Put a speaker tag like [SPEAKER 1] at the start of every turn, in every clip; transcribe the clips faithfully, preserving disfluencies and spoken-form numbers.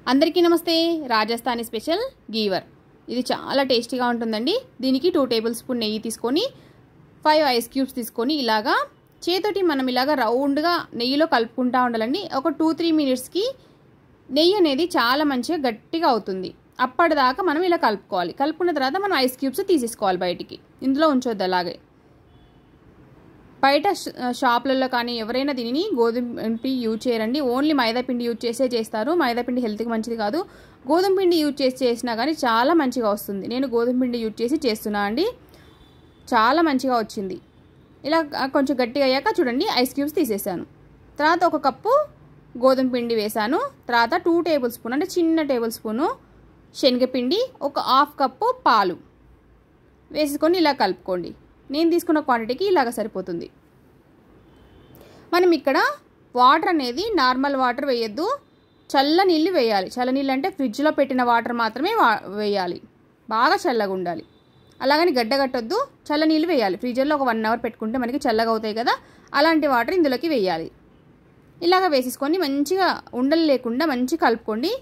[SPEAKER 1] అందరికీ నమస్తే. రాజస్థానీ స్పెషల్ గీవర్ ఇది చాలా టేస్టీగా ఉంటుందండి. దీనికి టూ టేబుల్ స్పూన్ నెయ్యి తీసుకొని ఫైవ్ ఐస్ క్యూబ్స్ తీసుకొని ఇలాగా చేతోటి మనం ఇలాగా రౌండ్గా నెయ్యిలో కలుపుకుంటూ ఉండాలండి. ఒక టూ త్రీ మినిట్స్కి నెయ్యి అనేది చాలా మంచిగా గట్టిగా అవుతుంది. అప్పటిదాకా మనం ఇలా కలుపుకోవాలి. కలుపుకున్న తర్వాత మనం ఐస్ క్యూబ్స్ తీసేసుకోవాలి బయటికి. ఇందులో ఉంచొద్దు అలాగే. బయట షాపులలో కానీ ఎవరైనా దీనిని గోధుమ పిండి యూజ్ చేయరండి. ఓన్లీ మైదా పిండి యూజ్ చేసే చేస్తారు. మైదా పిండి హెల్త్కి మంచిది కాదు. గోధుమ పిండి యూజ్ చేసి చేసినా కానీ చాలా మంచిగా వస్తుంది. నేను గోధుమ పిండి యూజ్ చేసి చేస్తున్నా అండి. చాలా మంచిగా వచ్చింది. ఇలా కొంచెం గట్టిగా అయ్యాక చూడండి ఐస్ క్యూబ్స్ తీసేసాను. తర్వాత ఒక కప్పు గోధుమ పిండి వేసాను. తర్వాత టూ టేబుల్ స్పూన్ అంటే చిన్న టేబుల్ స్పూను శనగపిండి, ఒక హాఫ్ కప్పు పాలు వేసుకొని ఇలా కలుపుకోండి. నేను తీసుకున్న క్వాంటిటీకి ఇలాగ సరిపోతుంది. మనం ఇక్కడ వాటర్ అనేది నార్మల్ వాటర్ వేయద్దు, చల్ల నీళ్ళు వేయాలి. చల్ల నీళ్ళు అంటే ఫ్రిడ్జ్లో పెట్టిన వాటర్ మాత్రమే వేయాలి. బాగా చల్లగా ఉండాలి. అలాగని గడ్డగట్టొద్దు, చల్ల నీళ్ళు వేయాలి. ఫ్రిడ్జ్లో ఒక వన్ అవర్ పెట్టుకుంటే మనకి చల్లగా అవుతాయి కదా, అలాంటి వాటర్ ఇందులోకి వేయాలి. ఇలాగ వేసేసుకొని మంచిగా ఉండలు లేకుండా మంచిగా కలుపుకోండి.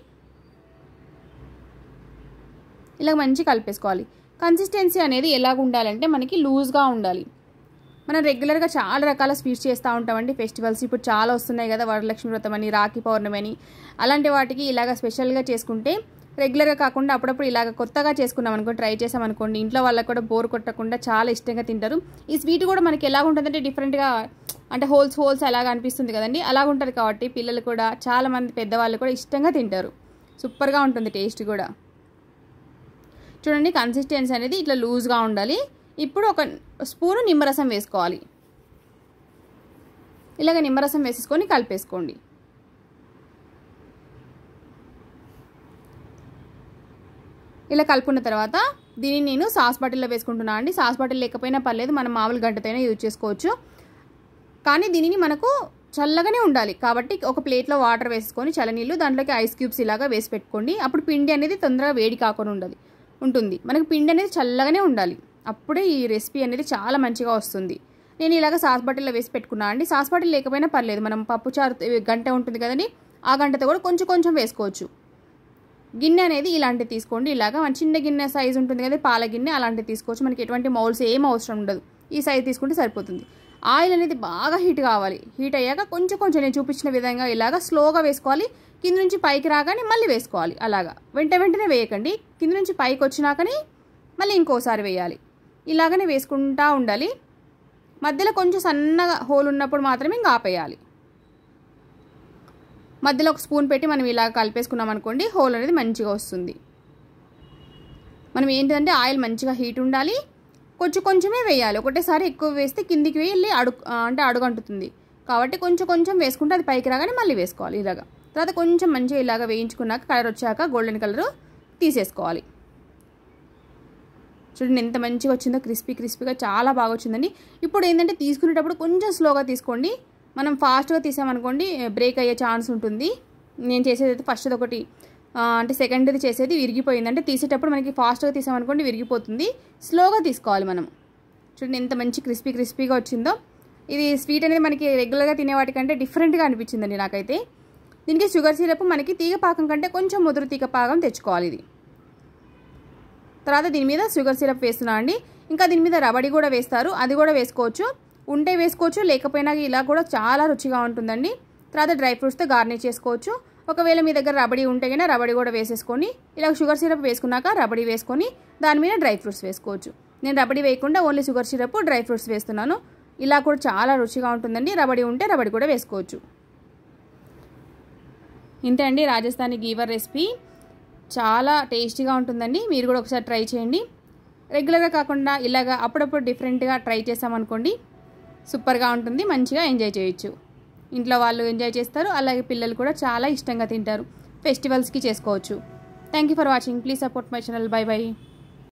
[SPEAKER 1] ఇలాగ మంచిగా కలిపేసుకోవాలి. కన్సిస్టెన్సీ అనేది ఎలాగ ఉండాలంటే మనకి లూజ్గా ఉండాలి. మనం రెగ్యులర్గా చాలా రకాల స్వీట్స్ చేస్తూ ఉంటామండి. ఫెస్టివల్స్ ఇప్పుడు చాలా వస్తున్నాయి కదా, వరలక్ష్మి వ్రతం అని, రాఖీ పౌర్ణమి అని, అలాంటి వాటికి ఇలాగ స్పెషల్గా చేసుకుంటే రెగ్యులర్గా కాకుండా అప్పుడప్పుడు ఇలాగ కొత్తగా చేసుకున్నాం అనుకో, ట్రై చేసామనుకోండి, ఇంట్లో వాళ్ళకి కూడా బోర్ కొట్టకుండా చాలా ఇష్టంగా తింటారు. ఈ స్వీట్ కూడా మనకి ఎలాగ ఉంటుందంటే డిఫరెంట్గా, అంటే హోల్స్ హోల్స్ అలాగ అనిపిస్తుంది కదండి, అలాగ ఉంటుంది కాబట్టి పిల్లలు కూడా చాలామంది పెద్దవాళ్ళు కూడా ఇష్టంగా తింటారు. సూపర్గా ఉంటుంది టేస్ట్ కూడా. చూడండి కన్సిస్టెన్సీ అనేది ఇట్లా లూజ్గా ఉండాలి. ఇప్పుడు ఒక స్పూను నిమ్మరసం వేసుకోవాలి. ఇలాగ నిమ్మరసం వేసేసుకొని కలిపేసుకోండి. ఇలా కలుపుకున్న తర్వాత దీన్ని నేను సాస్ బాటిల్లో వేసుకుంటున్నాను అండి. సాస్ బాటిల్ లేకపోయినా పర్లేదు, మనం మామూలు గంటతోనే యూజ్ చేసుకోవచ్చు. కానీ దీనిని మనకు చల్లగానే ఉండాలి కాబట్టి ఒక ప్లేట్లో వాటర్ వేసుకొని చల్లనీళ్ళు, దాంట్లోకి ఐస్ క్యూబ్స్ ఇలాగా వేసి పెట్టుకోండి. అప్పుడు పిండి అనేది తొందరగా వేడి కాకుండా ఉండదు ఉంటుంది మనకి పిండి అనేది చల్లగానే ఉండాలి. అప్పుడే ఈ రెసిపీ అనేది చాలా మంచిగా వస్తుంది. నేను ఇలాగ సాస్ బాటిల్లో వేసి పెట్టుకున్నాను అండి. సాస్ బాటిల్ లేకపోయినా పర్లేదు, మనం పప్పుచారు గంట ఉంటుంది కదండి, ఆ గంటతో కూడా కొంచెం కొంచెం వేసుకోవచ్చు. గిన్నె అనేది ఇలాంటివి తీసుకోండి. ఇలాగ మన చిన్న గిన్నె సైజు ఉంటుంది కదా, పాల గిన్నె, అలాంటివి తీసుకోవచ్చు. మనకి ఎటువంటి మౌల్స్ ఏం అవసరం ఉండదు. ఈ సైజు తీసుకుంటే సరిపోతుంది. ఆయిల్ అనేది బాగా హీట్ కావాలి. హీట్ అయ్యాక కొంచెం కొంచెం నేను చూపించిన విధంగా ఇలాగ స్లోగా వేసుకోవాలి. కింద నుంచి పైకి రాగానే మళ్ళీ వేసుకోవాలి. అలాగా వెంట వెంటనే వేయకండి. కింద నుంచి పైకి వచ్చినాకని మళ్ళీ ఇంకోసారి వేయాలి. ఇలాగనే వేసుకుంటూ ఉండాలి. మధ్యలో కొంచెం సన్నగా హోల్ ఉన్నప్పుడు మాత్రమే ఇంకా ఆపేయాలి. మధ్యలో ఒక స్పూన్ పెట్టి మనం ఇలా కలిపేసుకున్నాం అనుకోండి, హోల్ అనేది మంచిగా వస్తుంది. మనం ఏంటంటే ఆయిల్ మంచిగా హీట్ ఉండాలి. కొంచెం కొంచెమే వేయాలి. ఒకటేసారి ఎక్కువ వేస్తే కిందికి వెళ్ళి అడుగు అంటే అడుగంటుతుంది కాబట్టి కొంచెం కొంచెం వేసుకుంటే అది పైకి రాగానే మళ్ళీ వేసుకోవాలి. ఇలాగా తర్వాత కొంచెం మంచిగా ఇలాగ వేయించుకున్నాక కలర్ వచ్చాక గోల్డెన్ కలర్ తీసేసుకోవాలి. చూడండి ఎంత మంచిగా వచ్చిందో, క్రిస్పీ క్రిస్పీగా చాలా బాగా వచ్చిందండి. ఇప్పుడు ఏంటంటే తీసుకునేటప్పుడు కొంచెం స్లోగా తీసుకోండి. మనం ఫాస్ట్గా తీసామనుకోండి బ్రేక్ అయ్యే ఛాన్స్ ఉంటుంది. నేను చేసేది అయితే ఫస్ట్ ఒకటి అంటే సెకండ్ది చేసేది విరిగిపోయిందంటే తీసేటప్పుడు మనకి ఫాస్ట్గా తీసామనుకోండి విరిగిపోతుంది. స్లోగా తీసుకోవాలి మనం. చూడండి ఎంత మంచి క్రిస్పీ క్రిస్పీగా వచ్చిందో. ఇది స్వీట్ అనేది మనకి రెగ్యులర్గా తినే వాటికంటే డిఫరెంట్గా అనిపించిందండి నాకైతే. దీనికి షుగర్ సిరప్ మనకి తీగ పాకం కంటే కొంచెం ముదురు తీగ పాకం తెచ్చుకోవాలి. ఇది తర్వాత దీని మీద షుగర్ సిరప్ వేస్తున్నా అండి. ఇంకా దీని మీద రబడి కూడా వేస్తారు, అది కూడా వేసుకోవచ్చు. ఉంటే వేసుకోవచ్చు, లేకపోయినా ఇలా కూడా చాలా రుచిగా ఉంటుందండి. తర్వాత డ్రై ఫ్రూట్స్తో గార్నిష్ చేసుకోవచ్చు. ఒకవేళ మీ దగ్గర రబడి ఉంటే కన్నా రబడి కూడా వేసేసుకొని ఇలా షుగర్ సిరప్ వేసుకున్నాక రబడి వేసుకొని దాని మీద డ్రై ఫ్రూట్స్ వేసుకోవచ్చు. నేను రబడి వేయకుండా only sugar syrup dry fruits వేస్తున్నాను. ఇలా కూడా చాలా రుచిగా ఉంటుందండి. రబడి ఉంటే రబడి కూడా వేసుకోవచ్చు. ఇంతే అండి రాజస్థానీ గీవర్ రెసిపీ. చాలా టేస్టీగా ఉంటుందండి. మీరు కూడా ఒకసారి ట్రై చేయండి. రెగ్యులర్గా కాకుండా ఇలాగా అప్పుడప్పుడు డిఫరెంట్గా ట్రై చేసామనుకోండి సూపర్గా ఉంటుంది. మంచిగా ఎంజాయ్ చేయొచ్చు. ఇంట్లో వాళ్ళు ఎంజాయ్ చేస్తారు, అలాగే పిల్లలు కూడా చాలా ఇష్టంగా తింటారు. ఫెస్టివల్స్కి చేసుకోవచ్చు. Thank you for watching. Please support my channel. Bye by.